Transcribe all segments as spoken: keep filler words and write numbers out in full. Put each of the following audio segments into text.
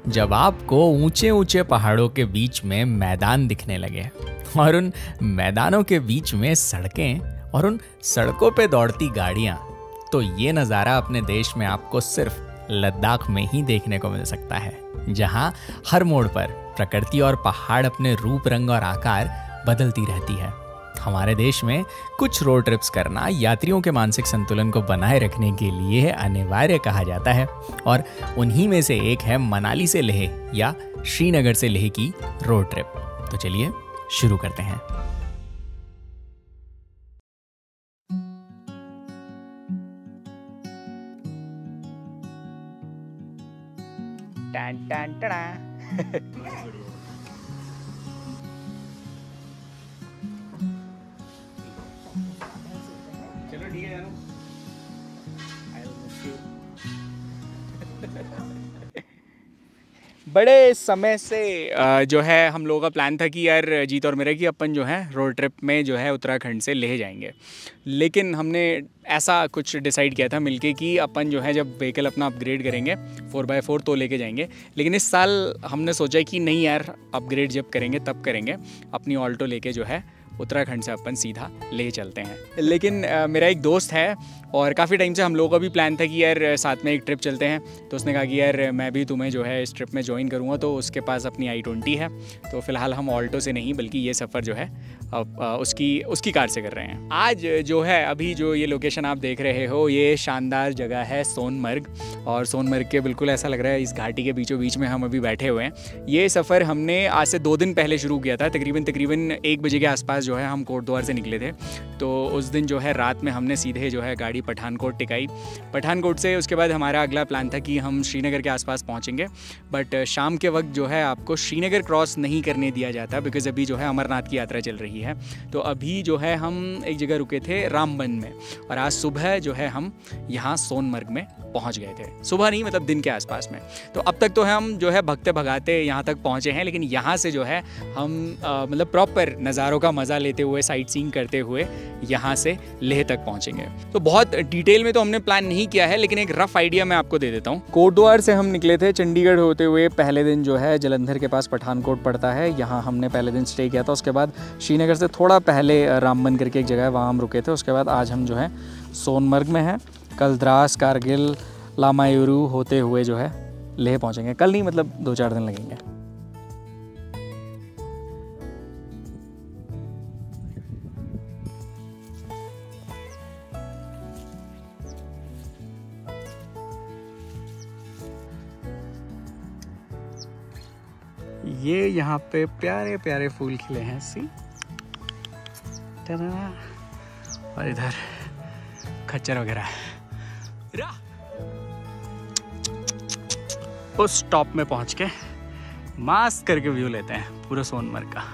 जब आपको ऊंचे ऊंचे पहाड़ों के बीच में मैदान दिखने लगे और उन मैदानों के बीच में सड़कें और उन सड़कों पे दौड़ती गाड़ियां, तो ये नज़ारा अपने देश में आपको सिर्फ लद्दाख में ही देखने को मिल सकता है, जहां हर मोड़ पर प्रकृति और पहाड़ अपने रूप, रंग और आकार बदलती रहती है। हमारे देश में कुछ रोड ट्रिप्स करना यात्रियों के मानसिक संतुलन को बनाए रखने के लिए अनिवार्य कहा जाता है, और उन्हीं में से एक है मनाली से लेह या श्रीनगर से लेह की रोड ट्रिप। तो चलिए शुरू करते हैं। टन टन टन। चलो ठीक है, बड़े समय से जो है हम लोगों का प्लान था कि यार जीत और मेरा कि अपन जो है रोड ट्रिप में जो है उत्तराखंड से लेह जाएंगे, लेकिन हमने ऐसा कुछ डिसाइड किया था मिलके कि अपन जो है जब व्हीकल अपना अपग्रेड करेंगे फोर बाई फोर तो लेके जाएंगे। लेकिन इस साल हमने सोचा कि नहीं यार, अपग्रेड जब करेंगे तब करेंगे, अपनी ऑल्टो लेके जो है उत्तराखंड से अपन सीधा लेह चलते हैं। लेकिन आ, मेरा एक दोस्त है और काफ़ी टाइम से हम लोगों का भी प्लान था कि यार साथ में एक ट्रिप चलते हैं, तो उसने कहा कि यार मैं भी तुम्हें जो है इस ट्रिप में ज्वाइन करूँगा। तो उसके पास अपनी आई ट्वेंटी है, तो फ़िलहाल हम ऑल्टो से नहीं बल्कि ये सफ़र जो है अब उसकी उसकी कार से कर रहे हैं। आज जो है अभी जो ये लोकेशन आप देख रहे हो, ये शानदार जगह है सोनमर्ग, और सोनमर्ग के बिल्कुल ऐसा लग रहा है इस घाटी के बीचों बीच में हम अभी बैठे हुए हैं। ये सफ़र हमने आज से दो दिन पहले शुरू किया था, तकरीबन तकरीबन एक बजे के आसपास जो है हम कोटद्वार से निकले थे। तो उस दिन जो है रात में हमने सीधे जो है गाड़ी पठानकोट टिकाई। पठानकोट से उसके बाद हमारा अगला प्लान था कि हम श्रीनगर के आसपास पहुंचेंगे, बट शाम के वक्त जो है आपको श्रीनगर क्रॉस नहीं करने दिया जाता, बिकॉज़ अभी जो है अमरनाथ की यात्रा चल रही है। तो अभी जो है हम एक जगह रुके थे रामबन में, और आज सुबह जो है हम यहाँ सोनमर्ग में पहुँच गए थे। सुबह नहीं, मतलब दिन के आसपास में। तो अब तक तो हम जो है भगते भगाते यहाँ तक पहुँचे हैं, लेकिन यहाँ से जो है हम आ, मतलब प्रॉपर नज़ारों का मज़ा लेते हुए, साइट सीइंग करते हुए यहाँ से लेह तक पहुँचेंगे। तो बहुत डिटेल में तो हमने प्लान नहीं किया है, लेकिन एक रफ आइडिया मैं आपको दे देता हूँ। कोटद्वार से हम निकले थे, चंडीगढ़ होते हुए पहले दिन जो है जलंधर के पास पठानकोट पड़ता है, यहाँ हमने पहले दिन स्टे किया था। उसके बाद श्रीनगर से थोड़ा पहले रामबन करके एक जगह है, वहाँ हम रुके थे। उसके बाद आज हम जो है सोनमर्ग में हैं। कल द्रास, कारगिल, लामायुरू होते हुए जो है लेह पहुँचेंगे। कल नहीं, मतलब दो चार दिन लगेंगे। ये यहाँ पे प्यारे प्यारे फूल खिले हैं, सी, और इधर खच्चर वगैरह। उस टॉप में पहुँच के मास्क करके व्यू लेते हैं पूरा सोनमर्ग का।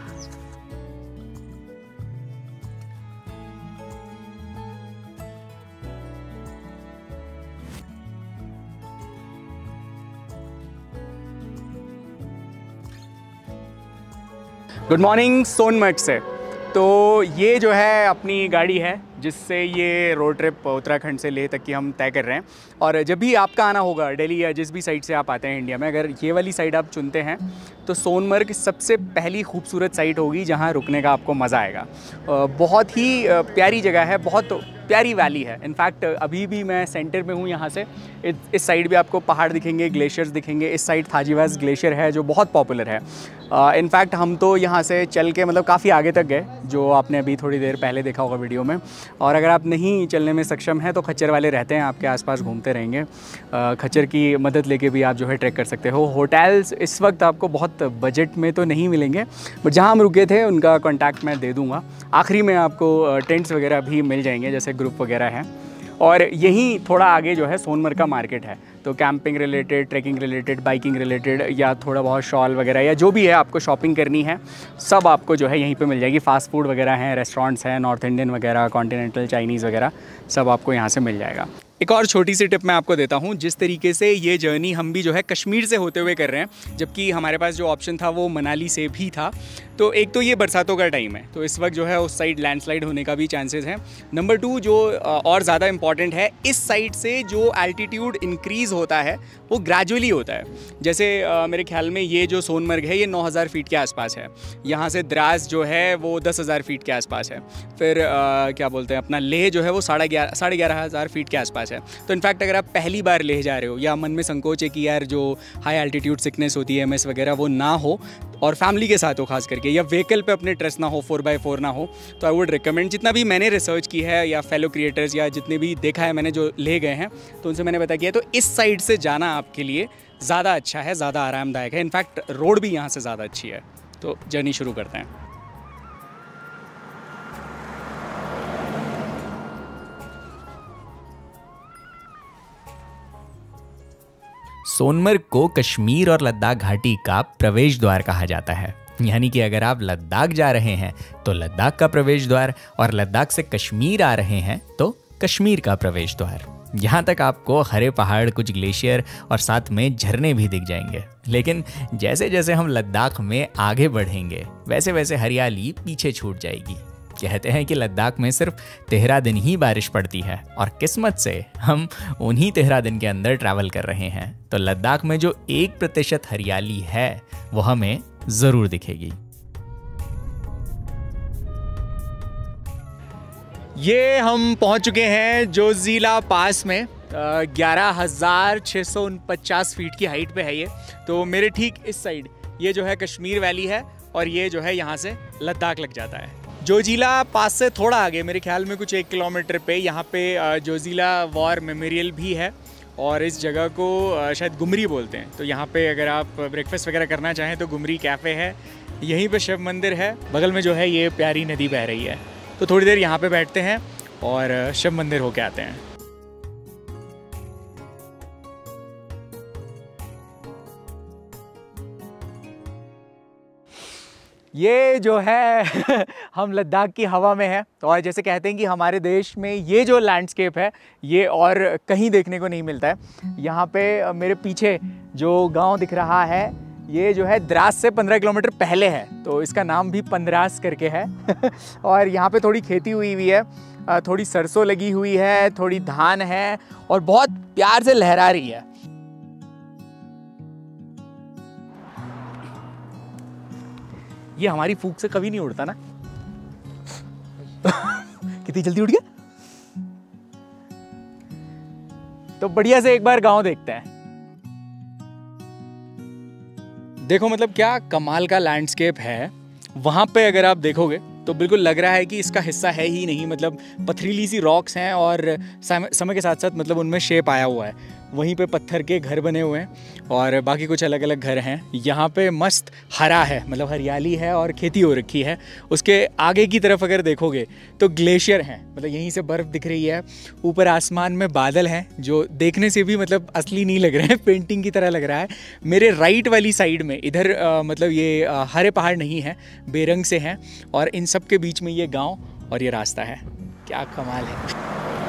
गुड मॉर्निंग सोनमर्ग से। तो ये जो है अपनी गाड़ी है जिससे ये रोड ट्रिप उत्तराखंड से लेह तक की हम तय कर रहे हैं। और जब भी आपका आना होगा दिल्ली या जिस भी साइड से आप आते हैं इंडिया में, अगर ये वाली साइड आप चुनते हैं तो सोनमर्ग सबसे पहली खूबसूरत साइट होगी जहाँ रुकने का आपको मज़ा आएगा। बहुत ही प्यारी जगह है, बहुत प्यारी वैली है। इनफैक्ट अभी भी मैं सेंटर में हूँ, यहाँ से इस साइड भी आपको पहाड़ दिखेंगे, ग्लेशियर्स दिखेंगे। इस साइड थाजीवास ग्लेशियर है जो बहुत पॉपुलर है। इनफैक्ट हम तो यहाँ से चल के मतलब काफ़ी आगे तक गए, जो आपने अभी थोड़ी देर पहले देखा होगा वीडियो में। और अगर आप नहीं चलने में सक्षम हैं तो खच्चर वाले रहते हैं, आपके आसपास घूमते रहेंगे। खच्चर की मदद लेके भी आप जो है ट्रैक कर सकते हो। होटल्स इस वक्त आपको बहुत बजट में तो नहीं मिलेंगे, बट जहाँ हम रुके थे उनका कॉन्टैक्ट मैं दे दूँगा। आखिरी में आपको टेंट्स वगैरह भी मिल जाएंगे, जैसे ग्रुप वगैरह हैं। और यहीं थोड़ा आगे जो है सोनमर्ग का मार्केट है, तो camping related, trekking related, biking related या थोड़ा बहुत शॉल वगैरह या जो भी है आपको शॉपिंग करनी है, सब आपको जो है यहीं पे मिल जाएगी। फ़ास्ट फूड वगैरह हैं, रेस्टोरेंट्स हैं, नॉर्थ इंडियन वगैरह, कॉन्टिनेंटल, चाइनीज़ वगैरह, सब आपको यहाँ से मिल जाएगा। एक और छोटी सी टिप मैं आपको देता हूँ, जिस तरीके से ये जर्नी हम भी जो है कश्मीर से होते हुए कर रहे हैं, जबकि हमारे पास जो ऑप्शन था वो मनाली से भी था। तो एक तो ये बरसातों का टाइम है, तो इस वक्त जो है उस साइड लैंडस्लाइड होने का भी चांसेस हैं। नंबर टू, जो और ज़्यादा इंपॉर्टेंट है, इस साइड से जो एल्टीट्यूड इंक्रीज़ होता है वो ग्रेजुअली होता है। जैसे आ, मेरे ख्याल में ये जो सोनमर्ग है ये नौ हज़ार फीट के आसपास है, यहाँ से द्रास जो है वो दस हज़ार फीट के आसपास है, फिर आ, क्या बोलते हैं अपना लेह जो है वो साढ़े ग्यारह साढ़े ग्यारह हज़ार फीट के आसपास है। तो इनफैक्ट अगर आप पहली बार लेह जा रहे हो या मन में संकोच है कि यार जो हाई एल्टीट्यूड सिकनेस होती है, एमएस वगैरह, वो ना हो और फैमिली के साथ हो खास करके, या व्हीकल पे अपने ट्रेस ना हो, फोर बाई फोर ना हो, तो आई वुड रिकमेंड, जितना भी मैंने रिसर्च की है या फेलो क्रिएटर्स या जितने भी देखा है मैंने जो ले गए हैं तो उनसे मैंने पता किया, तो इस साइड से जाना आपके लिए ज़्यादा अच्छा है, ज़्यादा आरामदायक है। इनफैक्ट रोड भी यहाँ से ज़्यादा अच्छी है। तो जर्नी शुरू करते हैं। सोनमर्ग को कश्मीर और लद्दाख घाटी का प्रवेश द्वार कहा जाता है। यानी कि अगर आप लद्दाख जा रहे हैं तो लद्दाख का प्रवेश द्वार, और लद्दाख से कश्मीर आ रहे हैं तो कश्मीर का प्रवेश द्वार। यहाँ तक आपको हरे पहाड़, कुछ ग्लेशियर और साथ में झरने भी दिख जाएंगे। लेकिन जैसे जैसे हम लद्दाख में आगे बढ़ेंगे वैसे वैसे हरियाली पीछे छूट जाएगी। कहते हैं कि लद्दाख में सिर्फ तेरह दिन ही बारिश पड़ती है, और किस्मत से हम उन्हीं तेरह दिन के अंदर ट्रैवल कर रहे हैं। तो लद्दाख में जो एक प्रतिशत हरियाली है वो हमें जरूर दिखेगी। ये हम पहुंच चुके हैं जोजिला पास में। ग्यारह हज़ार छः सौ उनपचास फीट की हाइट पे है ये। तो मेरे ठीक इस साइड ये जो है कश्मीर वैली है, और ये जो है यहाँ से लद्दाख लग जाता है। जोजिला पास से थोड़ा आगे मेरे ख्याल में कुछ एक किलोमीटर पे यहाँ पे जोजिला वॉर मेमोरियल भी है, और इस जगह को शायद गुमरी बोलते हैं। तो यहाँ पे अगर आप ब्रेकफास्ट वगैरह करना चाहें तो गुमरी कैफ़े है। यहीं पे शिव मंदिर है, बगल में जो है ये प्यारी नदी बह रही है। तो थोड़ी देर यहाँ पे बैठते हैं और शिव मंदिर होके आते हैं। ये जो है हम लद्दाख की हवा में है, तो और जैसे कहते हैं कि हमारे देश में ये जो लैंडस्केप है ये और कहीं देखने को नहीं मिलता है। यहाँ पे मेरे पीछे जो गांव दिख रहा है ये जो है द्रास से पंद्रह किलोमीटर पहले है, तो इसका नाम भी पंद्रास करके है। और यहाँ पे थोड़ी खेती हुई हुई है, थोड़ी सरसों लगी हुई है, थोड़ी धान है, और बहुत प्यार से लहरा रही है। ये हमारी फूंक से कभी नहीं उड़ता ना। कितनी जल्दी उड़ गया। तो बढ़िया से एक बार गांव देखते हैं। देखो मतलब क्या कमाल का लैंडस्केप है। वहां पे अगर आप देखोगे तो बिल्कुल लग रहा है कि इसका हिस्सा है ही नहीं, मतलब पथरीली सी रॉक्स हैं और समय के साथ साथ मतलब उनमें शेप आया हुआ है। वहीं पे पत्थर के घर बने हुए हैं और बाकी कुछ अलग अलग घर हैं। यहाँ पे मस्त हरा है, मतलब हरियाली है और खेती हो रखी है। उसके आगे की तरफ अगर देखोगे तो ग्लेशियर हैं, मतलब यहीं से बर्फ़ दिख रही है। ऊपर आसमान में बादल हैं जो देखने से भी मतलब असली नहीं लग रहे हैं, पेंटिंग की तरह लग रहा है। मेरे राइट वाली साइड में इधर आ, मतलब ये आ, हरे पहाड़ नहीं हैं, बेरंग से हैं, और इन सब के बीच में ये गाँव और ये रास्ता है। क्या कमाल है।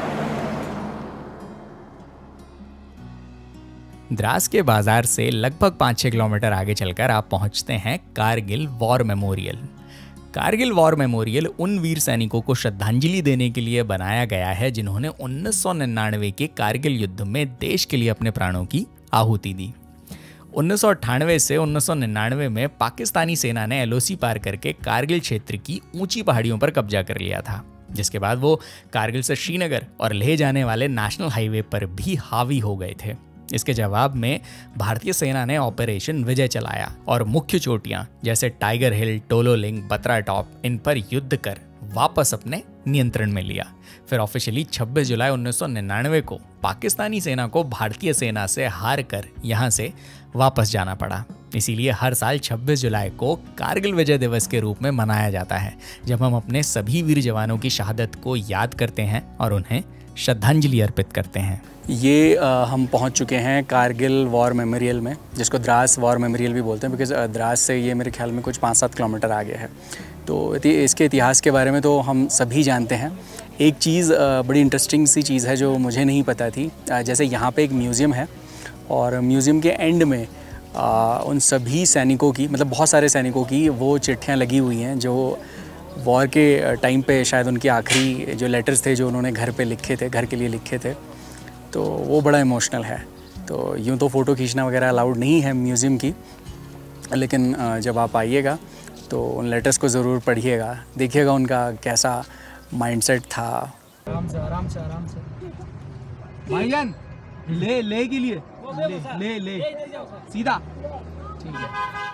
द्रास के बाजार से लगभग पाँच छः किलोमीटर आगे चलकर आप पहुंचते हैं Kargil war memorial. Kargil war memorial उन वीर सैनिकों को श्रद्धांजलि देने के लिए बनाया गया है जिन्होंने उन्नीस सौ निन्यानवे के कारगिल युद्ध में देश के लिए अपने प्राणों की आहुति दी। उन्नीस सौ अट्ठानवे से उन्नीस सौ निन्यानवे में पाकिस्तानी सेना ने एलओसी पार करके कारगिल क्षेत्र की ऊंची पहाड़ियों पर कब्जा कर लिया था, जिसके बाद वो कारगिल से श्रीनगर और लेह जाने वाले नेशनल हाईवे पर भी हावी हो गए थे। इसके जवाब में भारतीय सेना ने ऑपरेशन विजय चलाया और मुख्य चोटियां जैसे Tiger Hill, Tololing, Batra top, इन पर युद्ध कर वापस अपने नियंत्रण में लिया। फिर ऑफिशियली छब्बीस जुलाई उन्नीस सौ निन्यानवे को पाकिस्तानी सेना को भारतीय सेना से हार कर यहाँ से वापस जाना पड़ा। इसीलिए हर साल छब्बीस जुलाई को कारगिल विजय दिवस के रूप में मनाया जाता है, जब हम अपने सभी वीर जवानों की शहादत को याद करते हैं और उन्हें श्रद्धांजलि अर्पित करते हैं। ये आ, हम पहुंच चुके हैं कारगिल वॉर मेमोरियल में, जिसको द्रास वॉर मेमोरियल भी बोलते हैं, बिकॉज़ द्रास से ये मेरे ख्याल में कुछ पाँच सात किलोमीटर आगे है। तो इसके इतिहास के बारे में तो हम सभी जानते हैं। एक चीज़ बड़ी इंटरेस्टिंग सी चीज़ है जो मुझे नहीं पता थी। जैसे यहाँ पे एक म्यूज़ियम है और म्यूज़ियम के एंड में आ, उन सभी सैनिकों की, मतलब बहुत सारे सैनिकों की वो चिट्ठियाँ लगी हुई हैं जो वॉर के टाइम पे शायद उनके आखिरी जो लेटर्स थे जो उन्होंने घर पे लिखे थे, घर के लिए लिखे थे। तो वो बड़ा इमोशनल है। तो यूँ तो फ़ोटो खींचना वगैरह अलाउड नहीं है म्यूज़ियम की, लेकिन जब आप आइएगा तो उन लेटर्स को ज़रूर पढ़िएगा, देखिएगा उनका कैसा माइंडसेट था। आराम से आराम से आराम से भाईजान, ले ले के लिए ले ले ले सीधा, ठीक है।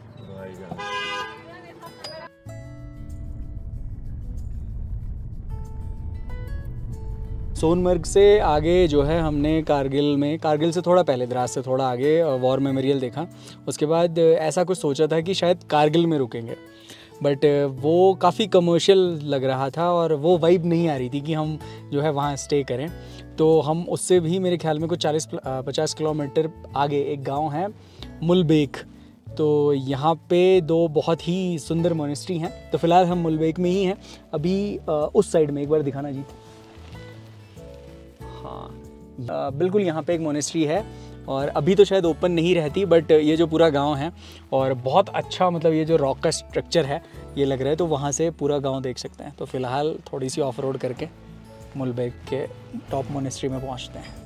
सोनमर्ग से आगे जो है हमने कारगिल में, कारगिल से थोड़ा पहले, द्रास से थोड़ा आगे वॉर मेमोरियल देखा। उसके बाद ऐसा कुछ सोचा था कि शायद कारगिल में रुकेंगे, बट वो काफ़ी कमर्शियल लग रहा था और वो वाइब नहीं आ रही थी कि हम जो है वहाँ स्टे करें। तो हम उससे भी मेरे ख्याल में कुछ चालीस पचास किलोमीटर आगे एक गांव है मुलबेक। तो यहाँ पे दो बहुत ही सुंदर मोनेस्ट्री हैं। तो फ़िलहाल हम मुलबेक में ही हैं अभी। उस साइड में एक बार दिखाना जी। हाँ, बिल्कुल यहाँ पे एक मोनेस्ट्री है और अभी तो शायद ओपन नहीं रहती, बट ये जो पूरा गांव है और बहुत अच्छा, मतलब ये जो रॉक का स्ट्रक्चर है ये लग रहा है, तो वहाँ से पूरा गांव देख सकते हैं। तो फ़िलहाल थोड़ी सी ऑफ रोड करके मुलबेक के टॉप मोनेस्ट्री में पहुँचते हैं।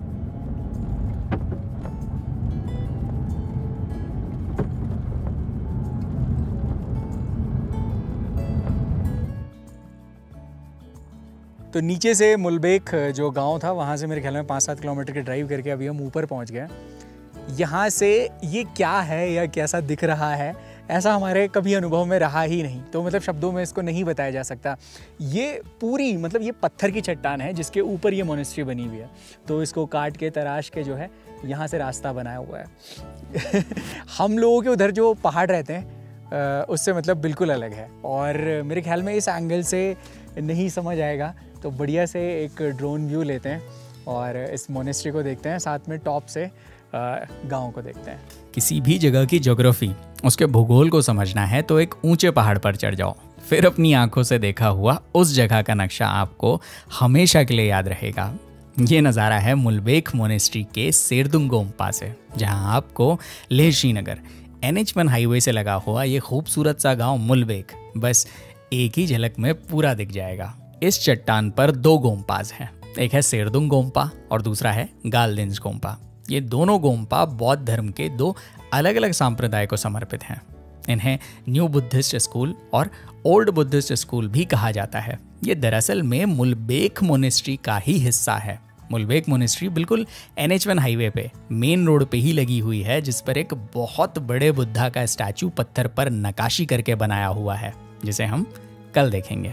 तो नीचे से मुलबेक जो गांव था वहाँ से मेरे ख्याल में पाँच सात किलोमीटर के ड्राइव करके अभी हम ऊपर पहुँच गए। यहाँ से ये क्या है या कैसा दिख रहा है ऐसा हमारे कभी अनुभव में रहा ही नहीं, तो मतलब शब्दों में इसको नहीं बताया जा सकता। ये पूरी, मतलब ये पत्थर की चट्टान है जिसके ऊपर ये मोनेस्ट्री बनी हुई है। तो इसको काट के तराश के जो है यहाँ से रास्ता बनाया हुआ है। हम लोगों के उधर जो पहाड़ रहते हैं उससे मतलब बिल्कुल अलग है और मेरे ख्याल में इस एंगल से नहीं समझ आएगा, तो बढ़िया से एक ड्रोन व्यू लेते हैं और इस मोनेस्ट्री को देखते हैं, साथ में टॉप से गांव को देखते हैं। किसी भी जगह की ज्योग्राफी, उसके भूगोल को समझना है तो एक ऊंचे पहाड़ पर चढ़ जाओ, फिर अपनी आंखों से देखा हुआ उस जगह का नक्शा आपको हमेशा के लिए याद रहेगा। ये नज़ारा है मुलबेक मोनेस्ट्री के सेरदुंग गोम्पा से, जहां आपको Leh Srinagar N H one highway से लगा हुआ ये खूबसूरत सा गांव मुलबेक बस एक ही झलक में पूरा दिख जाएगा। इस चट्टान पर दो गोम्पाज हैं, एक है सेरदुंग गोम्पा और दूसरा है गालदिंस गोम्पा। ये दोनों गोम्पा बौद्ध धर्म के दो अलग अलग संप्रदाय को समर्पित हैं। इन्हें न्यू बुद्धिस्ट स्कूल और ओल्ड बुद्धिस्ट स्कूल भी कहा जाता है। ये दरअसल में मुलबेक मोनेस्ट्री का ही हिस्सा है। मुलबेक मोनेस्ट्री बिल्कुल एन एच वन हाईवे पे मेन रोड पे ही लगी हुई है, जिस पर एक बहुत बड़े बुद्धा का स्टैचू पत्थर पर नक्काशी करके बनाया हुआ है, जिसे हम कल देखेंगे।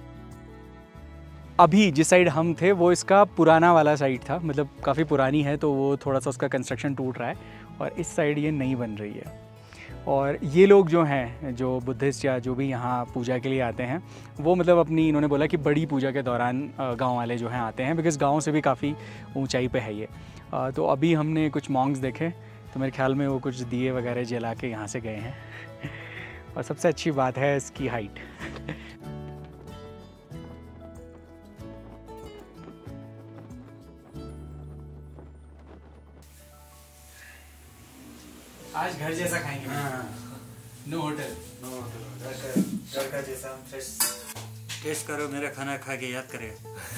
अभी जिस साइड हम थे वो इसका पुराना वाला साइड था, मतलब काफ़ी पुरानी है, तो वो थोड़ा सा उसका कंस्ट्रक्शन टूट रहा है और इस साइड ये नई बन रही है। और ये लोग जो हैं, जो बुद्धिस्ट या जो भी यहाँ पूजा के लिए आते हैं, वो मतलब अपनी, इन्होंने बोला कि बड़ी पूजा के दौरान गांव वाले जो हैं आते हैं, बिकॉज़ गांव से भी काफ़ी ऊंचाई पे है ये। तो अभी हमने कुछ मॉन्क्स देखे, तो मेरे ख्याल में वो कुछ दिए वगैरह जला के यहाँ से गए हैं। और सबसे अच्छी बात है इसकी हाइट। आज घर जैसा खाएंगे। हाँ। नो होटल, नो होटल, घर का, घर का जैसा फ्रेश। टेस्ट करो मेरा खाना, खा के याद करें।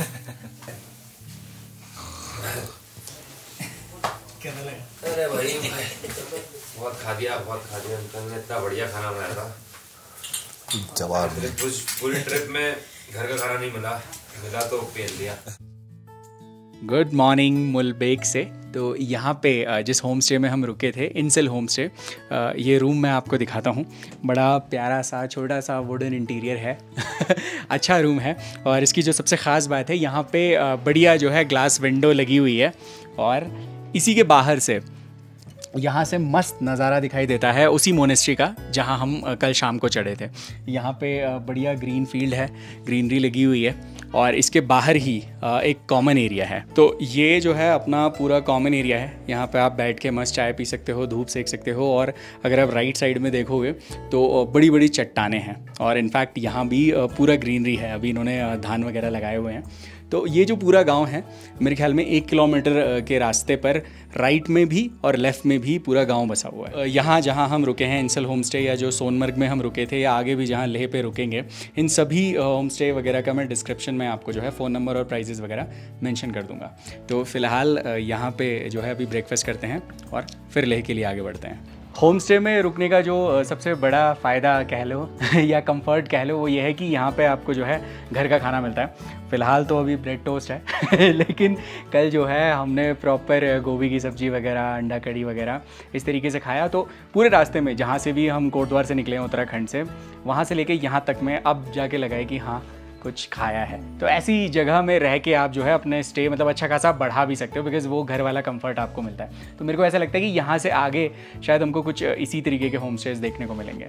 क्या लगा? अरे भाई भाई बहुत खा दिया, बहुत खा दिया। अंकल ने इतना बढ़िया खाना बनाया था, जवाब। पूरी ट्रिप में घर का खाना नहीं मिला, मिला तो पेल दिया। गुड मॉर्निंग मुलबेक से। तो यहाँ पे जिस होम स्टे में हम रुके थे, इनसेल होम स्टे, ये रूम मैं आपको दिखाता हूँ। बड़ा प्यारा सा छोटा सा वुडन इंटीरियर है। अच्छा रूम है। और इसकी जो सबसे ख़ास बात है, यहाँ पे बढ़िया जो है ग्लास विंडो लगी हुई है और इसी के बाहर से यहाँ से मस्त नज़ारा दिखाई देता है उसी मोनेस्ट्री का जहाँ हम कल शाम को चढ़े थे। यहाँ पे बढ़िया ग्रीन फील्ड है, ग्रीनरी लगी हुई है और इसके बाहर ही एक कॉमन एरिया है। तो ये जो है अपना पूरा कॉमन एरिया है। यहाँ पे आप बैठ के मस्त चाय पी सकते हो, धूप सेक सकते हो। और अगर आप राइट साइड में देखोगे तो बड़ी बड़ी चट्टानें हैं और इनफैक्ट यहाँ भी पूरा ग्रीनरी है। अभी इन्होंने धान वगैरह लगाए हुए हैं। तो ये जो पूरा गांव है मेरे ख्याल में एक किलोमीटर के रास्ते पर राइट में भी और लेफ़्ट में भी पूरा गांव बसा हुआ है। यहाँ जहाँ हम रुके हैं इंसल होम स्टे, या जो सोनमर्ग में हम रुके थे, या आगे भी जहाँ लेह पे रुकेंगे, इन सभी होम स्टे वगैरह का मैं डिस्क्रिप्शन में आपको जो है फ़ोन नंबर और प्राइजेस वगैरह मेंशन कर दूँगा। तो फ़िलहाल यहाँ पे जो है अभी ब्रेकफास्ट करते हैं और फिर लेह के लिए आगे बढ़ते हैं। होम स्टे में रुकने का जो सबसे बड़ा फ़ायदा कह लो या कंफर्ट कह लो वो ये है कि यहाँ पे आपको जो है घर का खाना मिलता है। फ़िलहाल तो अभी ब्रेड टोस्ट है लेकिन कल जो है हमने प्रॉपर गोभी की सब्ज़ी वगैरह, अंडा कड़ी वगैरह इस तरीके से खाया। तो पूरे रास्ते में जहाँ से भी हम कोटद्वार से निकले हैं उत्तराखंड से, वहाँ से लेके यहाँ तक में अब जाके लगा है कि हाँ कुछ खाया है। तो ऐसी जगह में रह के आप जो है अपने स्टे मतलब अच्छा खासा बढ़ा भी सकते हो, बिकॉज़ वो घर वाला कंफर्ट आपको मिलता है। तो मेरे को ऐसा लगता है कि यहाँ से आगे शायद हमको कुछ इसी तरीके के होम स्टेज देखने को मिलेंगे।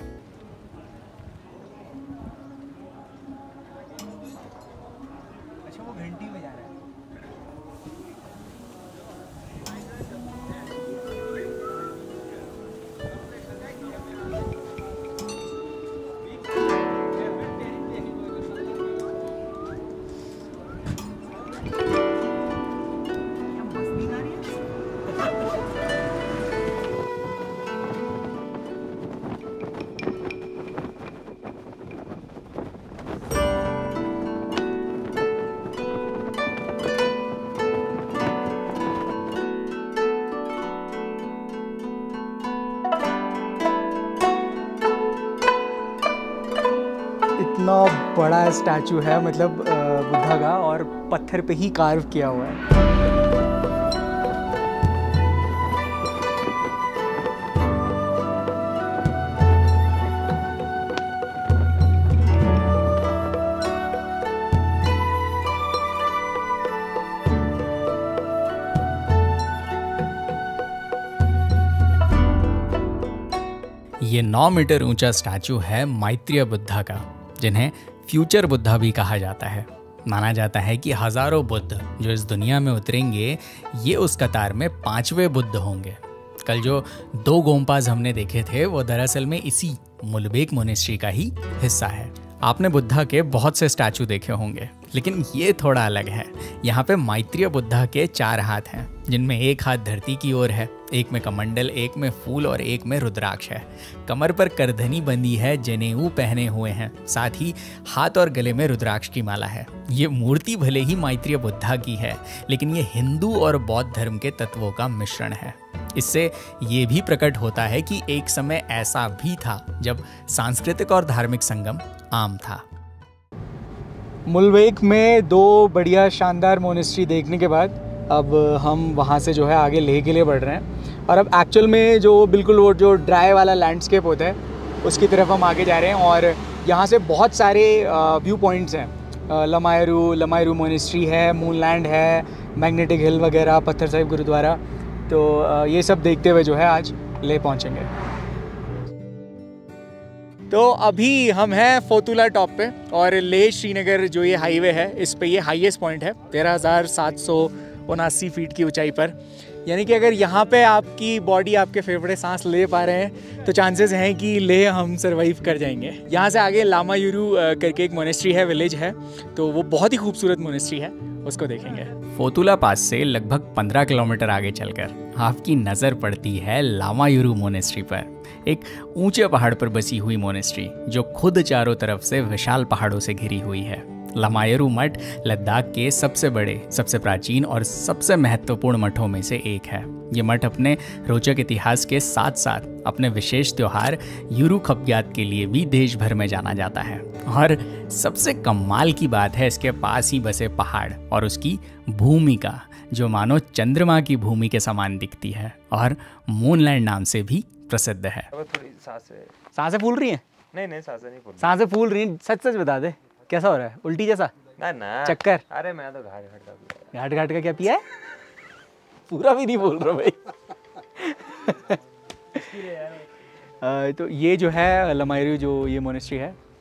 अच्छा वो घंटी बजा रहा है। इतना बड़ा स्टैचू है मतलब बुद्धा का, और पत्थर पे ही कार्व किया हुआ है। ये नौ मीटर ऊंचा स्टैचू है मैत्रेय बुद्धा का, जिन्हें फ्यूचर बुद्धा भी कहा जाता है। माना जाता है कि हजारों बुद्ध जो इस दुनिया में उतरेंगे ये उस कतार में पांचवें बुद्ध होंगे। कल जो दो गोम्पाज हमने देखे थे वो दरअसल में इसी मुलबेक मोनेस्ट्री का ही हिस्सा है। आपने बुद्धा के बहुत से स्टैचू देखे होंगे, लेकिन ये थोड़ा अलग है। यहाँ पे मैत्रेय बुद्धा के चार हाथ हैं, जिनमें एक हाथ धरती की ओर है, एक में कमंडल, एक में फूल और एक में रुद्राक्ष है। कमर पर करधनी बंदी है, जनेऊ पहने हुए हैं, साथ ही हाथ और गले में रुद्राक्ष की माला है। ये मूर्ति भले ही मैत्रेय बुद्धा की है, लेकिन ये हिंदू और बौद्ध धर्म के तत्वों का मिश्रण है। इससे ये भी प्रकट होता है कि एक समय ऐसा भी था जब सांस्कृतिक और धार्मिक संगम आम था। मुलबेक में दो बढ़िया शानदार मोनेस्ट्री देखने के बाद अब हम वहाँ से जो है आगे लेह के लिए बढ़ रहे हैं। और अब एक्चुअल में जो बिल्कुल वो जो ड्राई वाला लैंडस्केप होता है उसकी तरफ हम आगे जा रहे हैं। और यहाँ से बहुत सारे व्यू पॉइंट्स हैं। लमायरू लमायरू मोनेस्ट्री है, मूनलैंड है, मैग्नेटिक हिल वगैरह, पत्थर साहिब गुरुद्वारा। तो ये सब देखते हुए जो है आज लेह पहुँचेंगे। तो अभी हम हैं फोतुला टॉप पे, और लेह श्रीनगर जो ये हाईवे है इस पे ये हाईएस्ट पॉइंट है तेरह हज़ार सात सौ उनासी फीट की ऊंचाई पर। यानी कि अगर यहाँ पे आपकी बॉडी आपके फेफड़े सांस ले पा रहे हैं तो चांसेस हैं कि लेह हम सरवाइव कर जाएंगे। यहाँ से आगे लामायुरू करके एक मोनेस्ट्री है, विलेज है, तो वो बहुत ही खूबसूरत मोनेस्ट्री है, उसको देखेंगे। फोतुला पास से लगभग पंद्रह किलोमीटर आगे चलकर आपकी नज़र पड़ती है लामायुरू मोनेस्ट्री पर, एक ऊंचे पहाड़ पर बसी हुई मोनेस्ट्री जो खुद चारों तरफ से विशाल पहाड़ों से घिरी हुई है। लामायुरू मठ लद्दाख के सबसे बड़े, सबसे प्राचीन और सबसे महत्वपूर्ण मठों में से एक है। ये मठ अपने रोचक इतिहास के साथ साथ अपने विशेष त्योहार युरू खपग्यात के लिए भी देश भर में जाना जाता है। और सबसे कमाल की बात है इसके पास ही बसे पहाड़ और उसकी भूमिका, जो मानो चंद्रमा की भूमि के समान दिखती है और मूनलैंड नाम से भी प्रसिद्ध है। थोड़ी सांसें सांसें फूल रही हैं? नहीं नहीं सांसें नहीं फूल सांसें फूल रही हैं? सच सच बता दे, कैसा हो रहा है? उल्टी जैसा? ना ना चक्कर? अरे मैं तो घाट घाट का पिया। घाट घाट का क्या पिया है? पूरा भी नहीं बोल रहा भाई। आ, तो ये जो है लमायरू जो ये मोनेस्ट्री है,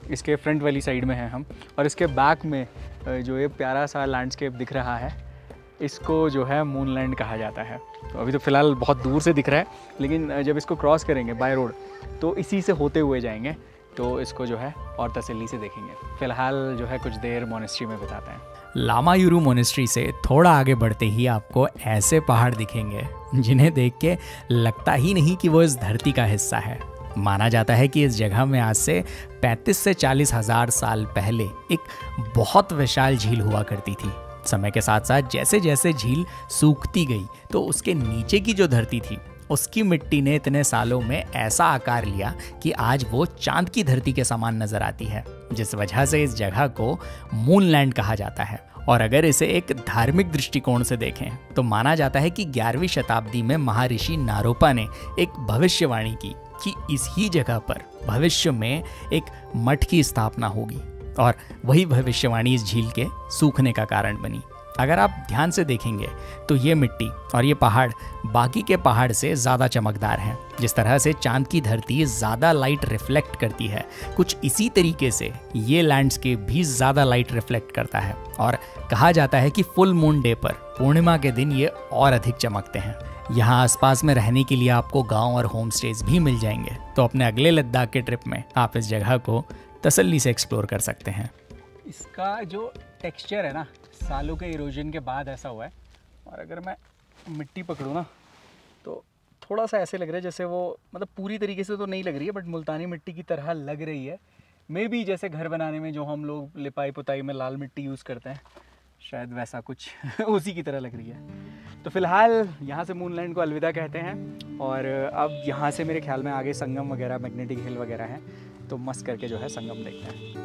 इसके फ्रंट वाली साइड में हैं हम, और इसके बैक में जो ये प्यारा सा लैंडस्केप दिख रहा है इसको जो है मूनलैंड कहा जाता है। तो अभी तो फ़िलहाल बहुत दूर से दिख रहा है, लेकिन जब इसको क्रॉस करेंगे बाय रोड तो इसी से होते हुए जाएंगे तो इसको जो है और तसल्ली से देखेंगे। फ़िलहाल जो है कुछ देर मोनेस्ट्री में बिताते हैं। लामायुरू मोनेस्ट्री से थोड़ा आगे बढ़ते ही आपको ऐसे पहाड़ दिखेंगे जिन्हें देख के लगता ही नहीं कि वो इस धरती का हिस्सा है। माना जाता है कि इस जगह में आज से पैंतीस से चालीस हजार साल पहले एक बहुत विशाल झील हुआ करती थी। समय के साथ साथ जैसे जैसे झील सूखती गई तो उसके नीचे की जो धरती थी उसकी मिट्टी ने इतने सालों में ऐसा आकार लिया कि आज वो चांद की धरती के समान नजर आती है, जिस वजह से इस जगह को मूनलैंड कहा जाता है। और अगर इसे एक धार्मिक दृष्टिकोण से देखें तो माना जाता है कि ग्यारहवीं शताब्दी में महर्षि नारोपा ने एक भविष्यवाणी की कि इस ही जगह पर भविष्य में एक मठ की स्थापना होगी, और वही भविष्यवाणी इस झील के सूखने का कारण बनी। अगर आप ध्यान से देखेंगे तो ये मिट्टी और ये पहाड़ बाकी के पहाड़ से ज़्यादा चमकदार हैं। जिस तरह से चांद की धरती ज़्यादा लाइट रिफ्लेक्ट करती है, कुछ इसी तरीके से ये लैंडस्केप भी ज़्यादा लाइट रिफ्लेक्ट करता है, और कहा जाता है कि फुल मून डे पर पूर्णिमा के दिन ये और अधिक चमकते हैं। यहाँ आसपास में रहने के लिए आपको गांव और होम स्टेज भी मिल जाएंगे, तो अपने अगले लद्दाख के ट्रिप में आप इस जगह को तसल्ली से एक्सप्लोर कर सकते हैं। इसका जो टेक्सचर है ना, सालों के इरोजन के बाद ऐसा हुआ है, और अगर मैं मिट्टी पकड़ूँ ना तो थोड़ा सा ऐसे लग रहा है जैसे वो, मतलब पूरी तरीके से तो नहीं लग रही है बट मुल्तानी मिट्टी की तरह लग रही है। मे बी जैसे घर बनाने में जो हम लोग लिपाई पुताई में लाल मिट्टी यूज़ करते हैं, शायद वैसा कुछ उसी की तरह लग रही है। तो फ़िलहाल यहाँ से मूनलैंड को अलविदा कहते हैं, और अब यहाँ से मेरे ख्याल में आगे संगम वगैरह, मैग्नेटिक हिल वगैरह हैं, तो मस्त करके जो है संगम देखते हैं।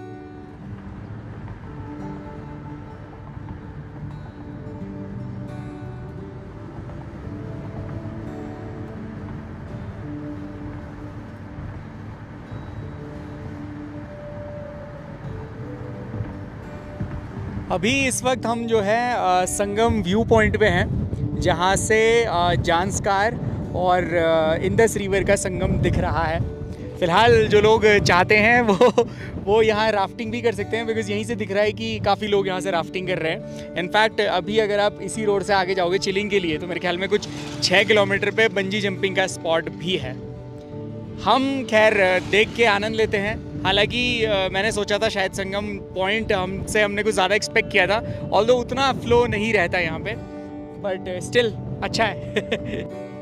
अभी इस वक्त हम जो है आ, संगम व्यू पॉइंट पे हैं, जहाँ से आ, जांस्कार और आ, इंदस रिवर का संगम दिख रहा है। फ़िलहाल जो लोग चाहते हैं वो वो यहाँ राफ्टिंग भी कर सकते हैं, बिकॉज़ यहीं से दिख रहा है कि काफ़ी लोग यहाँ से राफ्टिंग कर रहे हैं। इनफैक्ट अभी अगर आप इसी रोड से आगे जाओगे चिलिंग के लिए तो मेरे ख्याल में कुछ छः किलोमीटर पे बंजी जंपिंग का स्पॉट भी है। हम खैर देख के आनंद लेते हैं। हालांकि मैंने सोचा था शायद संगम पॉइंट हमसे हमने कुछ ज़्यादा एक्सपेक्ट किया था, ऑल्दो उतना फ्लो नहीं रहता यहाँ पे, बट स्टिल अच्छा है।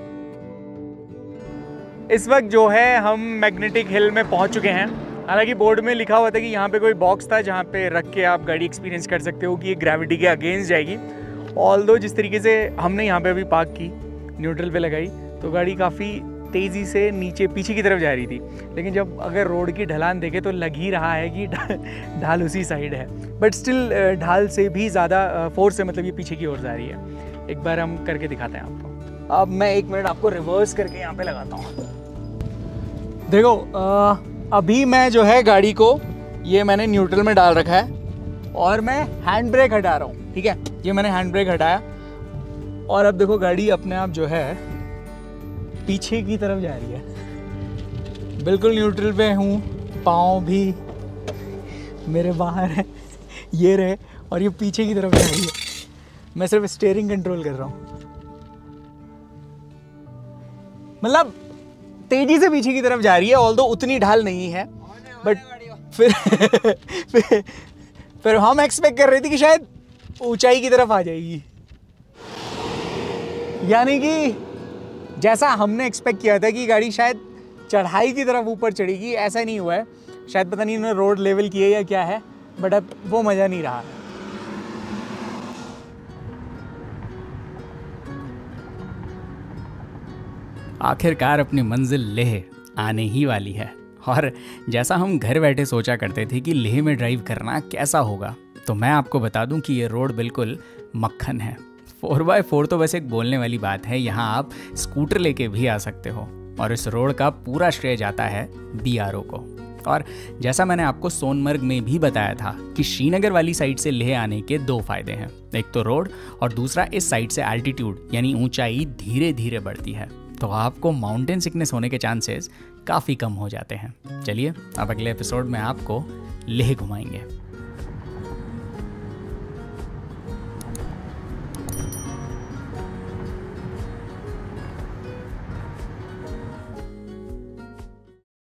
इस वक्त जो है हम मैग्नेटिक हिल में पहुँच चुके हैं। हालांकि बोर्ड में लिखा हुआ था कि यहाँ पे कोई बॉक्स था जहाँ पे रख के आप गाड़ी एक्सपीरियंस कर सकते हो कि ये ग्रेविटी के अगेंस्ट जाएगी। ऑल्दो जिस तरीके से हमने यहाँ पे अभी पार्क की, न्यूट्रल पे लगाई, तो गाड़ी काफ़ी तेज़ी से नीचे पीछे की तरफ जा रही थी, लेकिन जब अगर रोड की ढलान देखें तो लग ही रहा है कि ढाल उसी साइड है, बट स्टिल ढाल से भी ज़्यादा फोर्स से, मतलब ये पीछे की ओर जा रही है। एक बार हम करके दिखाते हैं आपको। अब मैं एक मिनट आपको रिवर्स करके यहाँ पे लगाता हूँ। देखो आ, अभी मैं जो है गाड़ी को, ये मैंने न्यूट्रल में डाल रखा है और मैं हैंड ब्रेक हटा रहा हूँ, ठीक है। ये मैंने हैंड ब्रेक हटाया और अब देखो गाड़ी अपने आप जो है पीछे की तरफ जा रही है। बिल्कुल न्यूट्रल पे हूँ, पाँव भी मेरे बाहर है, ये रहे, और ये पीछे की तरफ जा रही है। मैं सिर्फ स्टीयरिंग कंट्रोल कर रहा हूँ, मतलब तेजी से पीछे की तरफ जा रही है। ऑल्दो उतनी ढाल नहीं है, बट फिर फिर, फिर हम एक्सपेक्ट कर रहे थे कि शायद ऊंचाई की तरफ आ जाएगी, यानी कि जैसा हमने एक्सपेक्ट किया था कि गाड़ी शायद चढ़ाई की तरफ ऊपर चढ़ेगी, ऐसा नहीं हुआ है। शायद पता नहीं उन्होंने रोड लेवल किए या क्या है, बट अब वो मज़ा नहीं रहा। आखिरकार अपनी मंजिल लेह आने ही वाली है, और जैसा हम घर बैठे सोचा करते थे कि लेह में ड्राइव करना कैसा होगा, तो मैं आपको बता दूं कि ये रोड बिल्कुल मक्खन है। फोर बाय फोर तो वैसे एक बोलने वाली बात है, यहाँ आप स्कूटर लेके भी आ सकते हो, और इस रोड का पूरा श्रेय जाता है बी आर ओ को। और जैसा मैंने आपको सोनमर्ग में भी बताया था कि श्रीनगर वाली साइड से लेह आने के दो फायदे हैं, एक तो रोड और दूसरा इस साइड से एल्टीट्यूड यानी ऊंचाई धीरे धीरे बढ़ती है। तो आपको माउंटेन सिकनेस होने के चांसेस काफ़ी कम हो जाते हैं। चलिए अब अगले एपिसोड में आपको लेह घुमाएंगे।